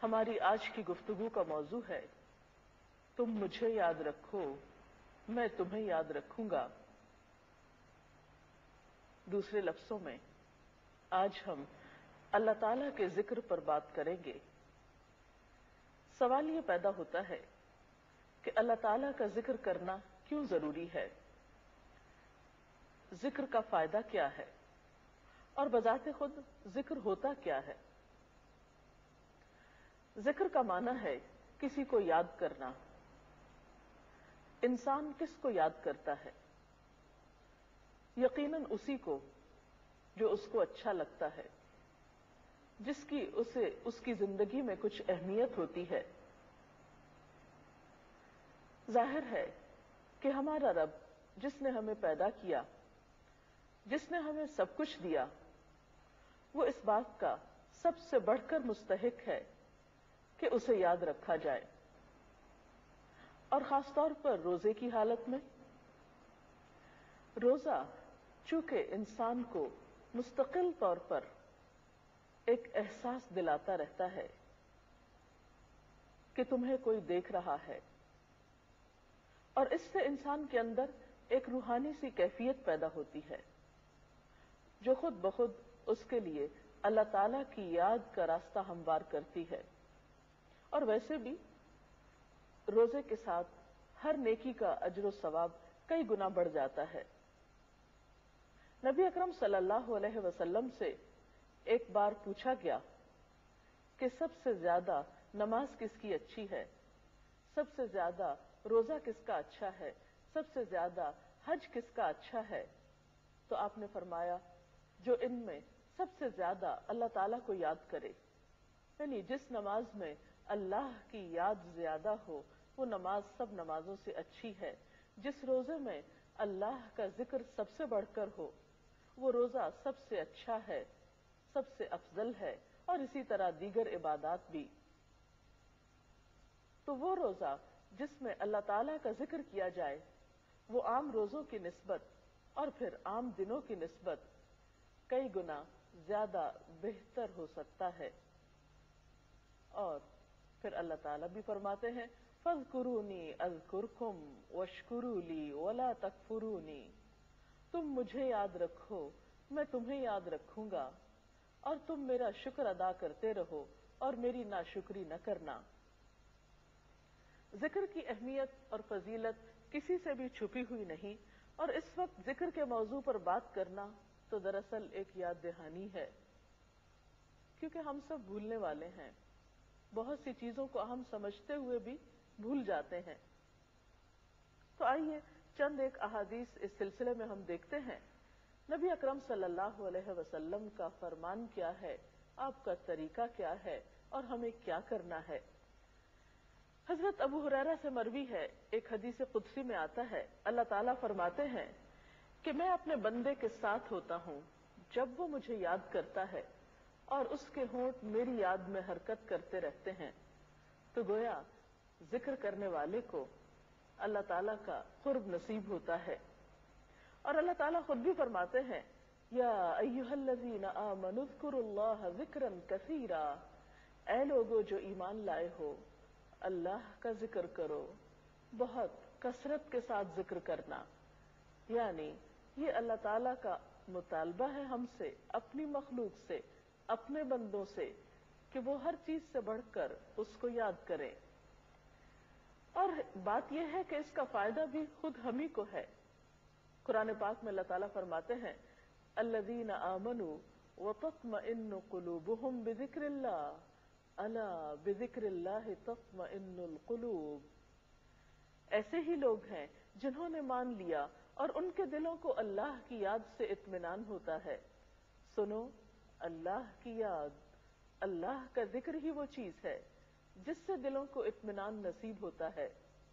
ہماری آج کی گفتگو کا موضوع ہے تم مجھے یاد رکھو میں تمہیں یاد رکھوں گا۔ دوسرے لفظوں میں آج ہم اللہ تعالی کے ذکر پر بات کریں گے۔ سوال یہ پیدا ہوتا ہے کہ اللہ تعالی کا ذکر کرنا کیوں ضروری ہے، ذکر کا فائدہ کیا ہے، اور بذات خود ذکر ہوتا کیا ہے۔ ذکر کا معنی ہے کسی کو یاد کرنا۔ انسان کس کو یاد کرتا ہے؟ یقیناً اسی کو جو اس کو اچھا لگتا ہے، جس کی اس کی زندگی میں کچھ اہمیت ہوتی ہے۔ ظاہر ہے کہ ہمارا رب جس نے ہمیں پیدا کیا، جس نے ہمیں سب کچھ دیا، وہ اس بات کا سب سے بڑھ کر مستحق ہے کہ اسے یاد رکھا جائے، اور خاص طور پر روزے کی حالت میں۔ روزہ چونکہ انسان کو مستقل طور پر ایک احساس دلاتا رہتا ہے کہ تمہیں کوئی دیکھ رہا ہے، اور اس سے انسان کے اندر ایک روحانی سی کیفیت پیدا ہوتی ہے جو خود بخود اس کے لیے اللہ تعالی کی یاد کا راستہ ہموار کرتی ہے۔ اور ویسے بھی روزے کے ساتھ ہر نیکی کا اجر و ثواب کئی گنا بڑھ جاتا ہے۔ نبی اکرم صلی اللہ علیہ وسلم سے ایک بار پوچھا گیا کہ سب سے زیادہ نماز کس کی اچھی ہے، سب سے زیادہ روزہ کس کا اچھا ہے، سب سے زیادہ حج کس کا اچھا ہے؟ تو آپ نے فرمایا جو ان میں سب سے زیادہ اللہ تعالیٰ کو یاد کرے، یعنی جس نماز میں اللہ کی یاد زیادہ ہو وہ نماز سب نمازوں سے اچھی ہے۔ جس روزے میں اللہ کا ذکر سب سے بڑھ کر ہو وہ روزہ سب سے اچھا ہے، سب سے افضل ہے، اور اسی طرح دیگر عبادات بھی۔ تو وہ روزہ جس میں اللہ تعالیٰ کا ذکر کیا جائے وہ عام روزوں کی نسبت اور پھر عام دنوں کی نسبت کئی گنا زیادہ بہتر ہو سکتا ہے۔ اور پھر اللہ تعالیٰ بھی فرماتے ہیں فَاذْكُرُونِي أَذْكُرْكُمْ وَاشْكُرُوا لِي وَلَا تَكْفُرُونِي، تم مجھے یاد رکھو میں تمہیں یاد رکھوں گا، اور تم میرا شکر ادا کرتے رہو اور میری ناشکری نہ کرنا۔ ذکر کی اہمیت اور فضیلت کسی سے بھی چھپی ہوئی نہیں، اور اس وقت ذکر کے موضوع پر بات کرنا تو دراصل ایک یاد دہانی ہے، کیونکہ ہم سب بھولنے والے ہیں، بہت سی چیزوں کو ہم سمجھتے ہوئے بھی بھول جاتے ہیں۔ تو آئیے چند ایک احادیث اس سلسلے میں ہم دیکھتے ہیں۔ نبی اکرم صلی اللہ علیہ وسلم کا فرمان کیا ہے، آپ کا طریقہ کیا ہے، اور ہمیں کیا کرنا ہے۔ حضرت ابو ہریرہ سے مروی ہے، ایک حدیث قدسی میں آتا ہے، اللہ تعالیٰ فرماتے ہیں کہ میں اپنے بندے کے ساتھ ہوتا ہوں جب وہ مجھے یاد کرتا ہے اور اس کے ہونٹ میری یاد میں حرکت کرتے رہتے ہیں۔ تو گویا ذکر کرنے والے کو اللہ تعالیٰ کا قرب نصیب ہوتا ہے، اور اللہ تعالیٰ خود بھی فرماتے ہیں یا ایھا الذین آمنوا اذکروا اللہ ذکرا کثیرا، اے لوگو جو ایمان لائے ہو اللہ کا ذکر کرو، بہت کثرت کے ساتھ ذکر کرنا۔ یعنی یہ اللہ تعالیٰ کا مطالبہ ہے ہم سے، اپنی مخلوق سے، اپنے بندوں سے، کہ وہ ہر چیز سے بڑھ کر اس کو یاد کریں۔ اور بات یہ ہے کہ اس کا فائدہ بھی خود ہم ہی کو ہے۔ قرآن پاک میں اللہ تعالیٰ فرماتے ہیں الذین آمنوا وتطمئن قلوبهم بذکر اللہ الا بذکر اللہ تطمئن القلوب، ایسے ہی لوگ ہیں جنہوں نے مان لیا اور ان کے دلوں کو اللہ کی یاد سے اطمینان ہوتا ہے۔ سنو، اللہ کی یاد، اللہ کا ذکر ہی وہ چیز ہے جس سے دلوں کو اطمینان نصیب ہوتا ہے۔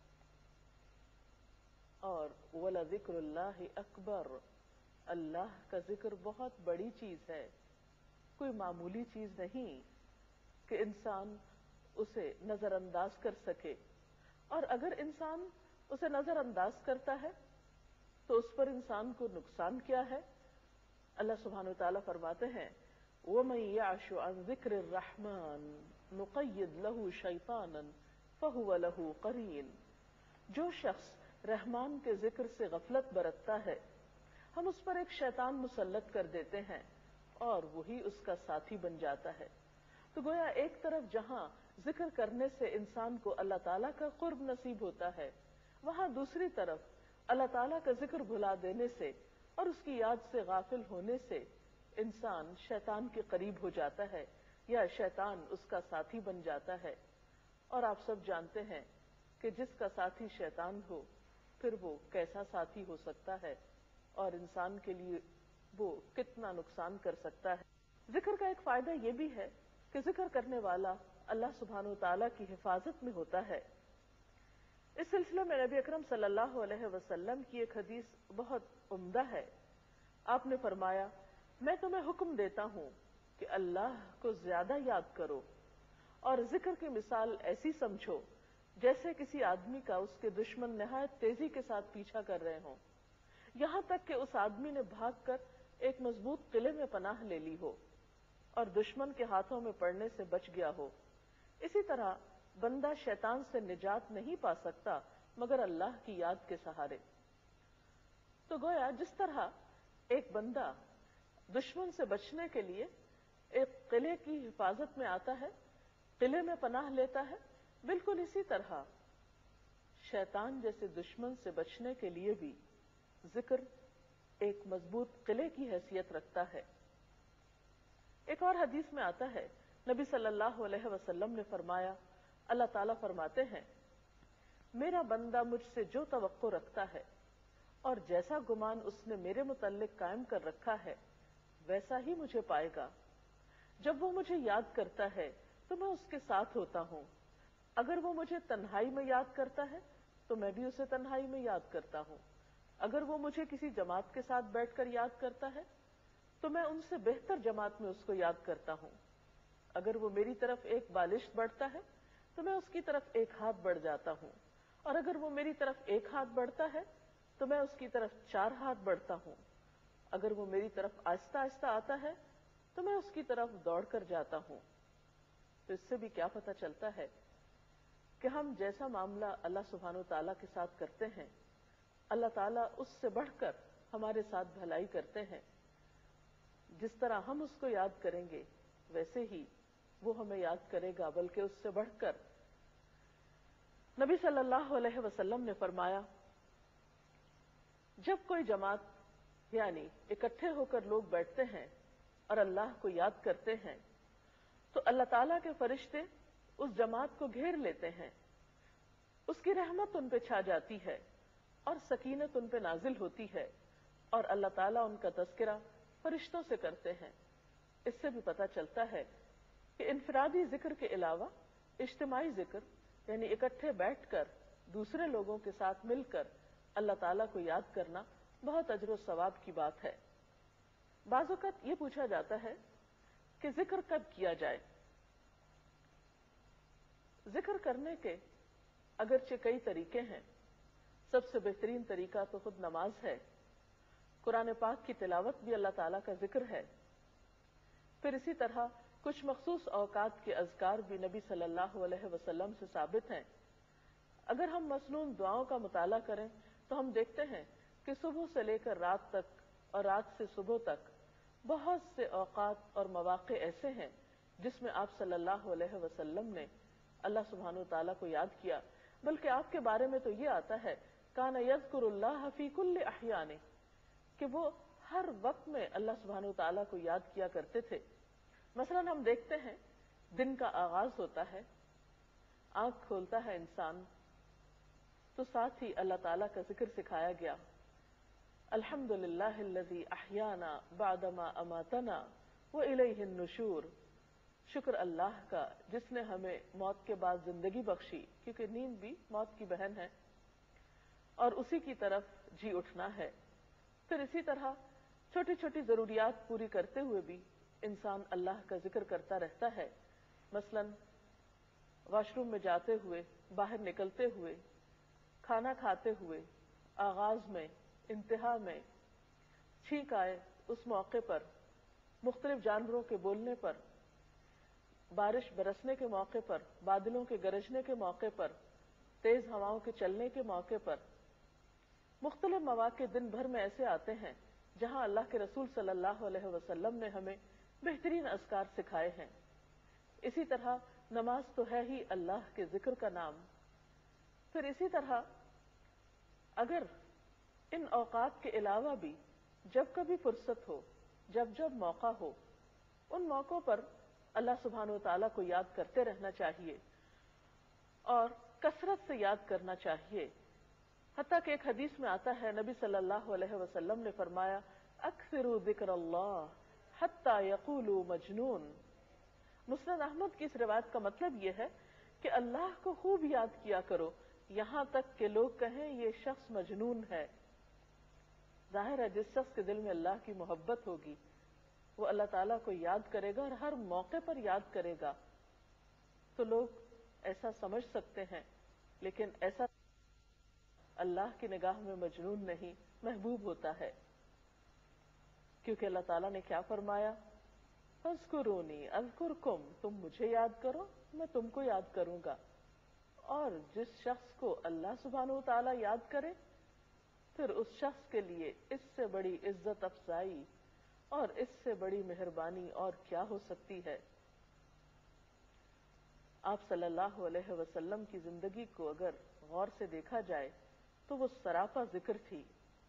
اور وَلَذِكْرُ اللَّهِ أَكْبَرُ، اللہ کا ذکر بہت بڑی چیز ہے، کوئی معمولی چیز نہیں کہ انسان اسے نظر انداز کر سکے۔ اور اگر انسان اسے نظر انداز کرتا ہے تو اس پر انسان کو نقصان کیا ہے؟ اللہ سبحانہ وتعالیٰ فرماتے ہیں وَمَن يَعْشُ عَن ذِكْرِ الرَّحْمَٰنِ نُقَيِّضْ لَهُ شَيْطَانًا فَهُوَ لَهُ قَرِينٌ۔ جو شخص رحمان کے ذکر سے غفلت برتتا ہے ہم اس پر ایک شیطان مسلط کر دیتے ہیں اور وہی اس کا ساتھی بن جاتا ہے۔ تو گویا ایک طرف جہاں ذکر کرنے سے انسان کو اللہ تعالیٰ کا قرب نصیب ہوتا ہے، وہاں دوسری طرف اللہ تعالیٰ کا ذکر بھلا دینے سے اور اس کی یاد سے غافل ہونے سے انسان شیطان کے قریب ہو جاتا ہے یا شیطان اس کا ساتھی بن جاتا ہے۔ اور آپ سب جانتے ہیں کہ جس کا ساتھی شیطان ہو پھر وہ کیسا ساتھی ہو سکتا ہے اور انسان کے لیے وہ کتنا نقصان کر سکتا ہے۔ ذکر کا ایک فائدہ یہ بھی ہے کہ ذکر کرنے والا اللہ سبحانہ و تعالیٰ کی حفاظت میں ہوتا ہے۔ اس سلسلے میں نبی اکرم صلی اللہ علیہ وسلم کی ایک حدیث بہت عمدہ ہے۔ آپ نے فرمایا، میں تمہیں حکم دیتا ہوں کہ اللہ کو زیادہ یاد کرو اور ذکر کی مثال ایسی سمجھو جیسے کسی آدمی کا اس کے دشمن نہایت تیزی کے ساتھ پیچھا کر رہے ہوں، یہاں تک کہ اس آدمی نے بھاگ کر ایک مضبوط قلعے میں پناہ لے لی ہو اور دشمن کے ہاتھوں میں پڑنے سے بچ گیا ہو۔ اسی طرح بندہ شیطان سے نجات نہیں پا سکتا مگر اللہ کی یاد کے سہارے۔ تو گویا جس طرح ایک بندہ دشمن سے بچنے کے لیے ایک قلعے کی حفاظت میں آتا ہے، قلعے میں پناہ لیتا ہے، بالکل اسی طرح شیطان جیسے دشمن سے بچنے کے لیے بھی ذکر ایک مضبوط قلعے کی حیثیت رکھتا ہے۔ ایک اور حدیث میں آتا ہے، نبی صلی اللہ علیہ وسلم نے فرمایا، اللہ تعالیٰ فرماتے ہیں، میرا بندہ مجھ سے جو توقع رکھتا ہے اور جیسا گمان اس نے میرے متعلق قائم کر رکھا ہے ویسا ہی مجھے پائے گا۔ جب وہ مجھے یاد کرتا ہے تو میں اس کے ساتھ ہوتا ہوں، اگر وہ مجھے تنہائی میں یاد کرتا ہے تو میں بھی اسے تنہائی میں یاد کرتا ہوں، اگر وہ مجھے کسی جماعت کے ساتھ بیٹھ کر یاد کرتا ہے تو میں ان سے بہتر جماعت میں اس کو یاد کرتا ہوں، اگر وہ میری طرف ایک بالشت بڑھتا ہے تو میں اس کی طرف ایک ہاتھ بڑھ جاتا ہوں، اور اگر وہ میری طرف ایک ہاتھ بڑھتا ہے تو میں اس کی طرف 4 ہاتھ بڑھتا ہوں، اگر وہ میری طرف آہستہ آہستہ آتا ہے تو میں اس کی طرف دوڑ کر جاتا ہوں۔ تو اس سے بھی کیا پتہ چلتا ہے کہ ہم جیسا معاملہ اللہ سبحانہ و تعالیٰ کے ساتھ کرتے ہیں، اللہ تعالیٰ اس سے بڑھ کر ہمارے ساتھ بھلائی کرتے ہیں۔ جس طرح ہم اس کو یاد کریں گے ویسے ہی وہ ہمیں یاد کرے گا، بلکہ اس سے بڑھ کر۔ نبی صلی اللہ علیہ وسلم نے فرمایا، جب کوئی جماعت یعنی اکٹھے ہو کر لوگ بیٹھتے ہیں اور اللہ کو یاد کرتے ہیں تو اللہ تعالیٰ کے فرشتے اس جماعت کو گھیر لیتے ہیں، اس کی رحمت ان پہ چھا جاتی ہے اور سکینت ان پہ نازل ہوتی ہے، اور اللہ تعالیٰ ان کا تذکرہ فرشتوں سے کرتے ہیں۔ اس سے بھی پتہ چلتا ہے کہ انفرادی ذکر کے علاوہ اجتماعی ذکر یعنی اکٹھے بیٹھ کر دوسرے لوگوں کے ساتھ مل کر اللہ تعالیٰ کو یاد کرنا بہت اجر و ثواب کی بات ہے۔ بعض اوقات یہ پوچھا جاتا ہے کہ ذکر کب کیا جائے؟ ذکر کرنے کے اگرچہ کئی طریقے ہیں، سب سے بہترین طریقہ تو خود نماز ہے۔ قرآن پاک کی تلاوت بھی اللہ تعالیٰ کا ذکر ہے۔ پھر اسی طرح کچھ مخصوص اوقات کے اذکار بھی نبی صلی اللہ علیہ وسلم سے ثابت ہیں۔ اگر ہم مسنون دعاؤں کا مطالعہ کریں تو ہم دیکھتے ہیں کہ صبح سے لے کر رات تک اور رات سے صبح تک بہت سے اوقات اور مواقع ایسے ہیں جس میں آپ صلی اللہ علیہ وسلم نے اللہ سبحانہ و تعالیٰ کو یاد کیا، بلکہ آپ کے بارے میں تو یہ آتا ہے کان یذکر اللہ فی کل احیانہ، کہ وہ ہر وقت میں اللہ سبحانہ و تعالیٰ کو یاد کیا کرتے تھے۔ مثلا ہم دیکھتے ہیں دن کا آغاز ہوتا ہے، آنکھ کھولتا ہے انسان تو ساتھ ہی اللہ تعالیٰ کا ذکر سکھایا گیا، الحمدللہ الذی احیانا بعدما اماتنا والیہ النشور، شکر اللہ کا جس نے ہمیں موت کے بعد زندگی بخشی، کیونکہ نیند بھی موت کی بہن ہے، اور اسی کی طرف جی اٹھنا ہے۔ پھر اسی طرح چھوٹی چھوٹی ضروریات پوری کرتے ہوئے بھی انسان اللہ کا ذکر کرتا رہتا ہے، مثلا واش روم میں جاتے ہوئے، باہر نکلتے ہوئے، کھانا کھاتے ہوئے، آغاز میں، انتہا میں، چھینک آئے اس موقع پر مختلف جانوروں کے بولنے پر، بارش برسنے کے موقع پر، بادلوں کے گرجنے کے موقع پر، تیز ہواؤں کے چلنے کے موقع پر، مختلف مواقع دن بھر میں ایسے آتے ہیں جہاں اللہ کے رسول صلی اللہ علیہ وسلم نے ہمیں بہترین اذکار سکھائے ہیں۔ اسی طرح نماز تو ہے ہی اللہ کے ذکر کا نام۔ پھر اسی طرح اگر ان اوقات کے علاوہ بھی جب کبھی فرصت ہو، جب جب موقع ہو، ان موقعوں پر اللہ سبحانہ وتعالیٰ کو یاد کرتے رہنا چاہیے اور کثرت سے یاد کرنا چاہیے۔ حتیٰ کہ ایک حدیث میں آتا ہے، نبی صلی اللہ علیہ وسلم نے فرمایا اکثروا ذکر اللہ حتی یقولوا مجنون۔ مسند احمد کی اس روایت کا مطلب یہ ہے کہ اللہ کو خوب یاد کیا کرو یہاں تک کہ لوگ کہیں یہ شخص مجنون ہے۔ ظاہر ہے جس شخص کے دل میں اللہ کی محبت ہوگی وہ اللہ تعالیٰ کو یاد کرے گا اور ہر موقع پر یاد کرے گا، تو لوگ ایسا سمجھ سکتے ہیں، لیکن ایسا اللہ کی نگاہ میں مجنون نہیں، محبوب ہوتا ہے، کیونکہ اللہ تعالیٰ نے کیا فرمایا، فاذکرونی اذکرکم، تم مجھے یاد کرو میں تم کو یاد کروں گا۔ اور جس شخص کو اللہ سبحانہ وتعالیٰ یاد کرے پھر اس شخص کے لیے اس سے بڑی عزت افزائی اور اس سے بڑی مہربانی اور کیا ہو سکتی ہے۔ آپ صلی اللہ علیہ وسلم کی زندگی کو اگر غور سے دیکھا جائے تو وہ سراپا ذکر تھی۔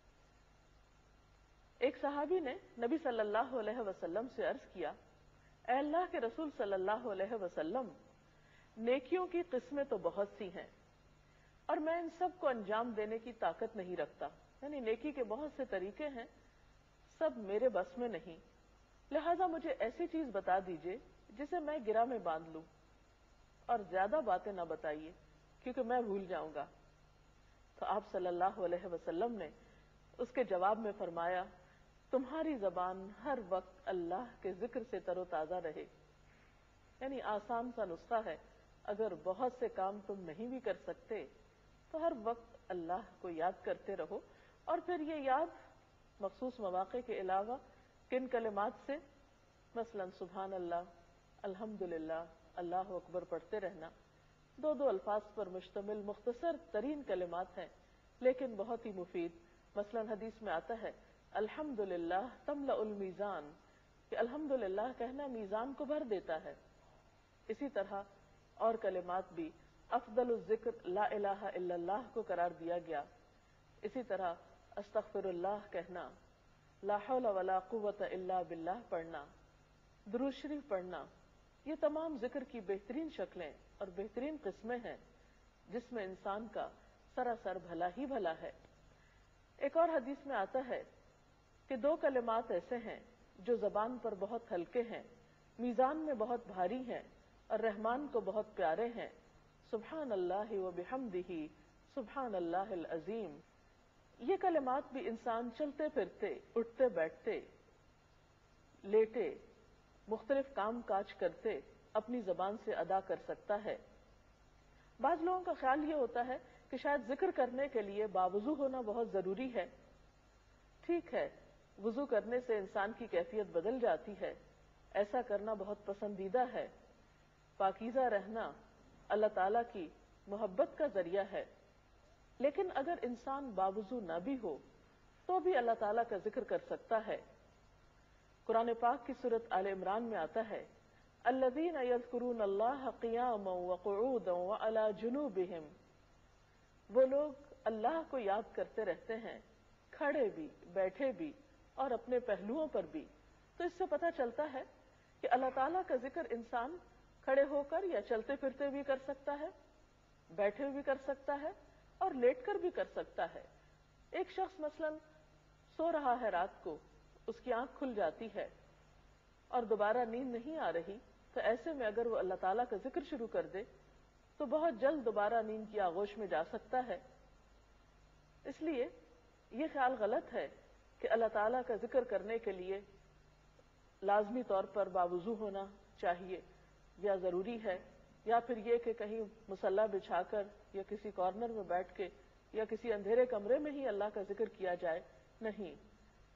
ایک صحابی نے نبی صلی اللہ علیہ وسلم سے عرض کیا، اے اللہ کے رسول صلی اللہ علیہ وسلم، نیکیوں کی قسمیں تو بہت سی ہیں اور میں ان سب کو انجام دینے کی طاقت نہیں رکھتا، یعنی نیکی کے بہت سے طریقے ہیں، سب میرے بس میں نہیں، لہذا مجھے ایسی چیز بتا دیجئے جسے میں گرہ میں باندھ لوں، اور زیادہ باتیں نہ بتائیے کیونکہ میں بھول جاؤں گا۔ تو آپ صلی اللہ علیہ وسلم نے اس کے جواب میں فرمایا، تمہاری زبان ہر وقت اللہ کے ذکر سے تر و تازہ رہے۔ یعنی آسان سا نسخہ ہے، اگر بہت سے کام تم نہیں بھی کر سکتے تو ہر وقت اللہ کو یاد کرتے رہو، اور پھر یہ یاد مخصوص مواقع کے علاوہ کن کلمات سے، مثلا سبحان اللہ، الحمدللہ، اللہ اکبر پڑھتے رہنا، دو الفاظ پر مشتمل مختصر ترین کلمات ہیں لیکن بہت ہی مفید۔ مثلا حدیث میں آتا ہے الحمدللہ تملأ المیزان، کہ الحمدللہ کہنا میزان کو بھر دیتا ہے۔ اسی طرح اور کلمات بھی افضل الذکر لا الہ الا اللہ کو قرار دیا گیا۔ اسی طرح استغفر اللہ کہنا، لا حول ولا قوت الا باللہ پڑھنا، درود شریف پڑھنا، یہ تمام ذکر کی بہترین شکلیں اور بہترین قسمیں ہیں جس میں انسان کا سراسر بھلا ہی بھلا ہے۔ ایک اور حدیث میں آتا ہے کہ دو کلمات ایسے ہیں جو زبان پر بہت ہلکے ہیں، میزان میں بہت بھاری ہیں اور رحمان کو بہت پیارے ہیں، سبحان اللہ و بحمدہ سبحان اللہ العظیم۔ یہ کلمات بھی انسان چلتے پھرتے، اٹھتے بیٹھتے، لیٹے، مختلف کام کاج کرتے اپنی زبان سے ادا کر سکتا ہے۔ بعض لوگوں کا خیال یہ ہوتا ہے کہ شاید ذکر کرنے کے لیے باوضو ہونا بہت ضروری ہے۔ ٹھیک ہے، وضو کرنے سے انسان کی کیفیت بدل جاتی ہے، ایسا کرنا بہت پسندیدہ ہے، پاکیزہ رہنا اللہ تعالیٰ کی محبت کا ذریعہ ہے، لیکن اگر انسان باوضو نہ بھی ہو تو بھی اللہ تعالیٰ کا ذکر کر سکتا ہے۔ قرآن پاک کی سورۃ آل عمران میں آتا ہے الذین یذکرون اللہ قیاما وقعودا وعلی جنوبہم، وہ لوگ اللہ کو یاد کرتے رہتے ہیں کھڑے بھی، بیٹھے بھی اور اپنے پہلوؤں پر بھی۔ تو اس سے پتہ چلتا ہے کہ اللہ تعالیٰ کا ذکر انسان کھڑے ہو کر یا چلتے پھرتے بھی کر سکتا ہے، بیٹھے بھی کر سکتا ہے اور لیٹ کر بھی کر سکتا ہے۔ ایک شخص مثلا سو رہا ہے، رات کو اس کی آنکھ کھل جاتی ہے اور دوبارہ نیند نہیں آ رہی، تو ایسے میں اگر وہ اللہ تعالیٰ کا ذکر شروع کر دے تو بہت جلد دوبارہ نیند کی آغوش میں جا سکتا ہے۔ اس لیے یہ خیال غلط ہے کہ اللہ تعالیٰ کا ذکر کرنے کے لیے لازمی طور پر باوضو ہونا چاہیے یا ضروری ہے، یا پھر یہ کہ کہیں مصلی بچھا کر یا کسی کارنر میں بیٹھ کے یا کسی اندھیرے کمرے میں ہی اللہ کا ذکر کیا جائے، نہیں۔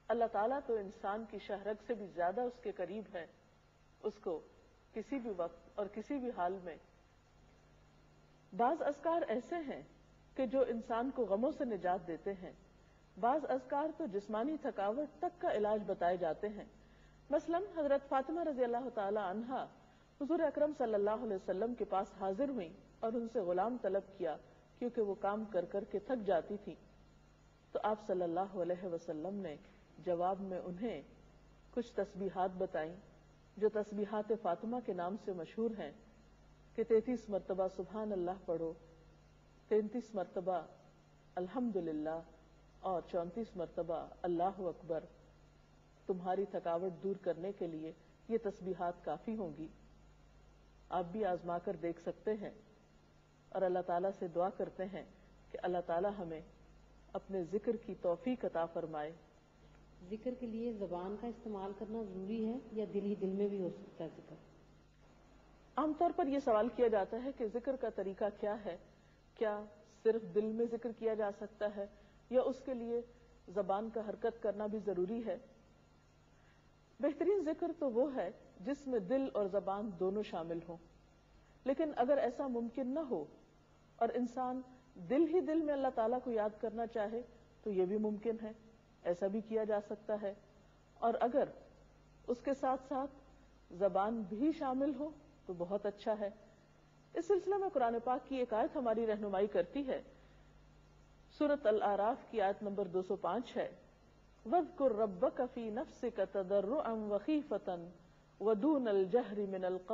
اللہ تعالیٰ تو انسان کی شہرگ سے بھی زیادہ اس کے قریب ہے. اس کو کسی بھی وقت اور کسی بھی حال میں. بعض اذکار ایسے ہیں کہ جو انسان کو غموں سے نجات دیتے ہیں. بعض اذکار تو جسمانی تھکاوٹ تک کا علاج بتائے جاتے ہیں. مثلا حضرت فاطمہ رضی اللہ تعالی عنہا حضور اکرم صلی اللہ علیہ وسلم کے پاس حاضر ہوئیں اور ان سے غلام طلب کیا کیونکہ وہ کام کر کر کے تھک جاتی تھی. تو آپ صلی اللہ علیہ وسلم نے جواب میں انہیں کچھ تسبیحات بتائیں جو تسبیحات فاطمہ کے نام سے مشہور ہیں کہ 33 مرتبہ سبحان اللہ پڑھو، 33 مرتبہ الحمدللہ اور 34 مرتبہ اللہ اکبر. تمہاری تھکاوٹ دور کرنے کے لیے یہ تسبیحات کافی ہوں گی. آپ بھی آزما کر دیکھ سکتے ہیں اور اللہ تعالیٰ سے دعا کرتے ہیں کہ اللہ تعالیٰ ہمیں اپنے ذکر کی توفیق عطا فرمائے. ذکر کے لیے زبان کا استعمال کرنا ضروری ہے یا دل ہی دل میں بھی ہو سکتا ہے ذکر؟ عام طور پر یہ سوال کیا جاتا ہے کہ ذکر کا طریقہ کیا ہے، کیا صرف دل میں ذکر کیا جا سکتا ہے یا اس کے لیے زبان کا حرکت کرنا بھی ضروری ہے؟ بہترین ذکر تو وہ ہے جس میں دل اور زبان دونوں شامل ہوں. لیکن اگر ایسا ممکن نہ ہو اور انسان دل ہی دل میں اللہ تعالیٰ کو یاد کرنا چاہے تو یہ بھی ممکن ہے، ایسا بھی کیا جا سکتا ہے. اور اگر اس کے ساتھ ساتھ زبان بھی شامل ہو تو بہت اچھا ہے. اس سلسلے میں قرآن پاک کی ایک آیت ہماری رہنمائی کرتی ہے. سورۃ الاعراف کی آیت نمبر 205 ہے، وَاذْكُرْ رَبَّكَ فِي نَفْسِكَ تَضَرُّعًا وَخِيفَةً وَدُونَ الْجَهْرِ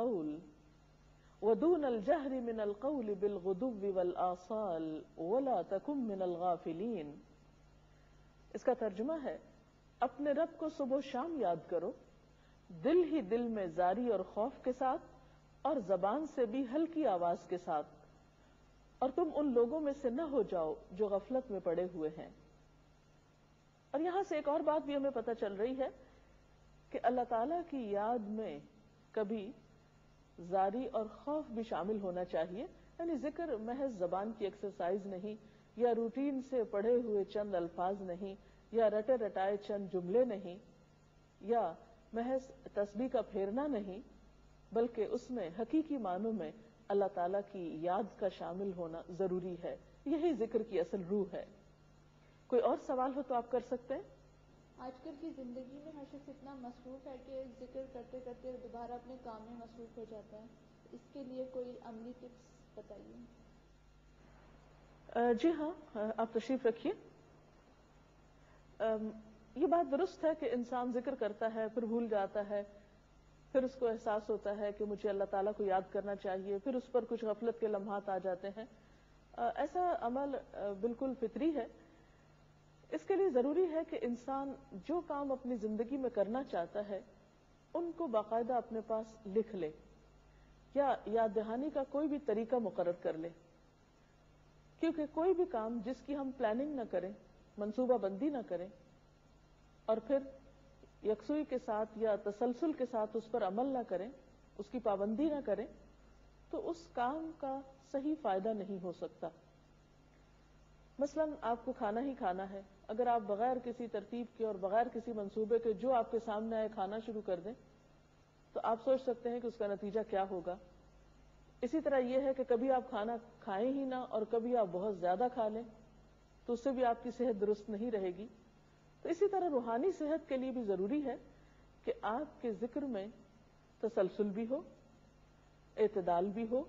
مِنَ الْقَوْلِ بِالْغُدُوِّ وَالْآصَالِ وَلَا تَكُن مِنَ الْغَافِلِينَ. اس کا ترجمہ ہے، اپنے رب کو صبح و شام یاد کرو، دل ہی دل میں زاری اور خوف کے ساتھ اور زبان سے بھی ہلکی آواز کے ساتھ، اور تم ان لوگوں میں سے نہ ہو جاؤ جو غفلت میں پڑے ہوئے ہیں. اور یہاں سے ایک اور بات بھی ہمیں پتہ چل رہی ہے کہ اللہ تعالیٰ کی یاد میں کبھی زاری اور خوف بھی شامل ہونا چاہیے. یعنی ذکر محض زبان کی ایکسرسائز نہیں، یا روٹین سے پڑھے ہوئے چند الفاظ نہیں، یا رٹے رٹائے چند جملے نہیں، یا محض تسبیح کا پھیرنا نہیں، بلکہ اس میں حقیقی معنوں میں اللہ تعالیٰ کی یاد کا شامل ہونا ضروری ہے. یہی ذکر کی اصل روح ہے. کوئی اور سوال ہو تو آپ کر سکتے ہیں. آج کل کی زندگی میں ہر شخص اتنا مصروف ہے کہ ذکر کرتے کرتے دوبارہ اپنے کام میں مصروف ہو جاتا ہے. اس کے لیے کوئی عملی ٹپس بتائیے. جی ہاں، آپ تشریف رکھیے. یہ بات درست ہے کہ انسان ذکر کرتا ہے پھر بھول جاتا ہے، پھر اس کو احساس ہوتا ہے کہ مجھے اللہ تعالیٰ کو یاد کرنا چاہیے، پھر اس پر کچھ غفلت کے لمحات آ جاتے ہیں. ایسا عمل بالکل فطری ہے. اس کے لیے ضروری ہے کہ انسان جو کام اپنی زندگی میں کرنا چاہتا ہے ان کو باقاعدہ اپنے پاس لکھ لے یا یاد دہانی کا کوئی بھی طریقہ مقرر کر لے. کیونکہ کوئی بھی کام جس کی ہم پلاننگ نہ کریں، منصوبہ بندی نہ کریں، اور پھر یکسوئی کے ساتھ یا تسلسل کے ساتھ اس پر عمل نہ کریں، اس کی پابندی نہ کریں، تو اس کام کا صحیح فائدہ نہیں ہو سکتا. مثلا آپ کو کھانا ہی کھانا ہے، اگر آپ بغیر کسی ترتیب کے اور بغیر کسی منصوبے کے جو آپ کے سامنے آئے کھانا شروع کر دیں تو آپ سوچ سکتے ہیں کہ اس کا نتیجہ کیا ہوگا. اسی طرح یہ ہے کہ کبھی آپ کھانا کھائیں ہی نہ اور کبھی آپ بہت زیادہ کھا لیں تو اس سے بھی آپ کی صحت درست نہیں رہے گی. تو اسی طرح روحانی صحت کے لیے بھی ضروری ہے کہ آپ کے ذکر میں تسلسل بھی ہو، اعتدال بھی ہو.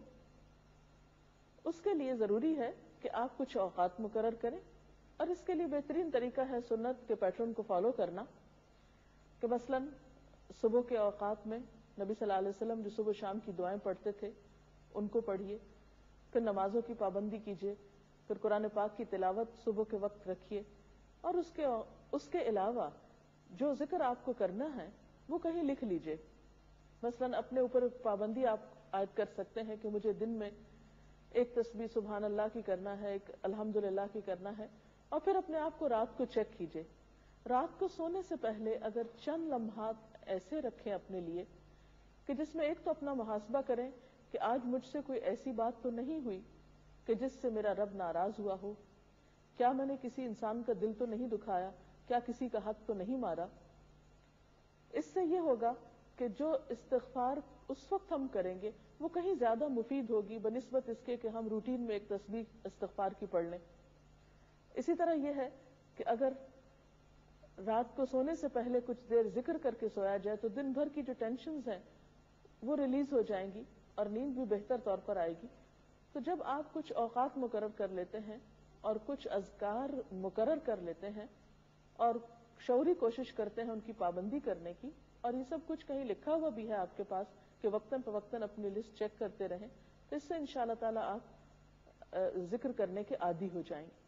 اس کے لیے ضروری ہے کہ آپ کچھ اوقات مقرر کریں، اور اس کے لیے بہترین طریقہ ہے سنت کے پیٹرن کو فالو کرنا. کہ مثلا صبح کے اوقات میں نبی صلی اللہ علیہ وسلم جو صبح شام کی دعائیں پڑھتے تھے ان کو پڑھیے، پھر نمازوں کی پابندی کیجیے، پھر قرآن پاک کی تلاوت صبح کے وقت رکھیے. اور اس کے علاوہ جو ذکر آپ کو کرنا ہے وہ کہیں لکھ لیجیے. مثلا اپنے اوپر پابندی آپ عائد کر سکتے ہیں کہ مجھے دن میں ایک تسبیح سبحان اللہ کی کرنا ہے، ایک الحمدللہ کی کرنا ہے. اور پھر اپنے آپ کو رات کو چیک کیجیے. رات کو سونے سے پہلے اگر چند لمحات ایسے رکھیں اپنے لیے کہ جس میں ایک تو اپنا محاسبہ کریں کہ آج مجھ سے کوئی ایسی بات تو نہیں ہوئی کہ جس سے میرا رب ناراض ہوا ہو، کیا میں نے کسی انسان کا دل تو نہیں دکھایا کیا کسی کا حق تو نہیں مارا. اس سے یہ ہوگا کہ جو استغفار اس وقت ہم کریں گے وہ کہیں زیادہ مفید ہوگی بنسبت اس کے کہ ہم روٹین میں ایک تسبیح استغفار کی پڑھ لیں. اسی طرح یہ ہے کہ اگر رات کو سونے سے پہلے کچھ دیر ذکر کر کے سویا جائے تو دن بھر کی جو ٹینشنز ہیں وہ ریلیز ہو جائیں گی اور نیند بھی بہتر طور پر آئے گی. تو جب آپ کچھ اوقات مقرر کر لیتے ہیں اور کچھ اذکار مقرر کر لیتے ہیں اور شعوری کوشش کرتے ہیں ان کی پابندی کرنے کی، اور یہ سب کچھ کہیں لکھا ہوا بھی ہے آپ کے پاس کہ وقتاً فوقتاً اپنی لسٹ چیک کرتے رہیں، تو اس سے انشاءاللہ تعالیٰ آپ ذکر کرنے کے عادی ہو جائیں گے.